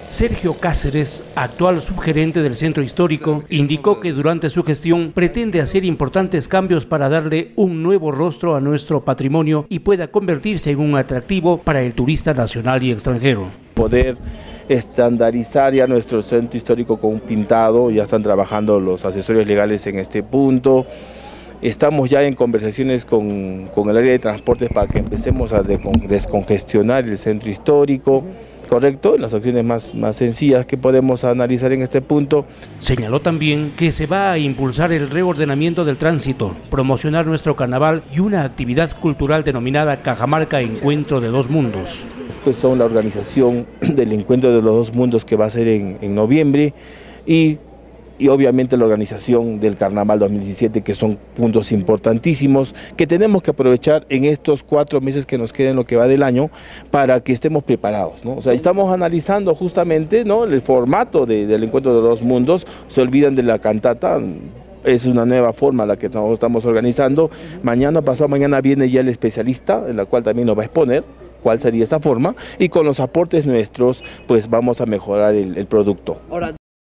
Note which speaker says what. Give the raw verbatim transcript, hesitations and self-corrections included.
Speaker 1: Sergio Cáceres, actual subgerente del centro histórico, indicó que durante su gestión pretende hacer importantes cambios para darle un nuevo rostro a nuestro patrimonio y pueda convertirse en un atractivo para el turista nacional y extranjero.
Speaker 2: Poder estandarizar ya nuestro centro histórico con un pintado, ya están trabajando los asesores legales en este punto. Estamos ya en conversaciones con, con el área de transportes para que empecemos a descongestionar el centro histórico. Correcto, las acciones más, más sencillas que podemos analizar en este punto.
Speaker 1: Señaló también que se va a impulsar el reordenamiento del tránsito, promocionar nuestro carnaval y una actividad cultural denominada Cajamarca Encuentro de Dos Mundos.
Speaker 2: Después son la organización del Encuentro de los Dos Mundos que va a ser en, en noviembre y y obviamente la organización del Carnaval dos mil diecisiete, que son puntos importantísimos que tenemos que aprovechar en estos cuatro meses que nos queden lo que va del año para que estemos preparados, ¿no? O sea, estamos analizando justamente, ¿no?, el formato de, del Encuentro de los Dos Mundos. Se olvidan de la cantata. Es una nueva forma la que estamos organizando. Mañana, pasado mañana, viene ya el especialista, en la cual también nos va a exponer cuál sería esa forma, y con los aportes nuestros pues vamos a mejorar el, el producto. Ahora,